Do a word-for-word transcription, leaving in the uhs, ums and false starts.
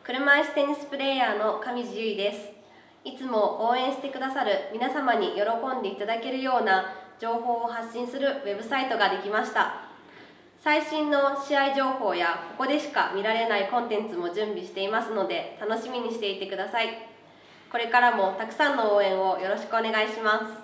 車椅子テニスプレーヤーの上地結衣です。いつも応援してくださる皆様に喜んでいただけるような情報を発信するウェブサイトができました。最新の試合情報やここでしか見られないコンテンツも準備していますので楽しみにしていてください。これからもたくさんの応援をよろしくお願いします。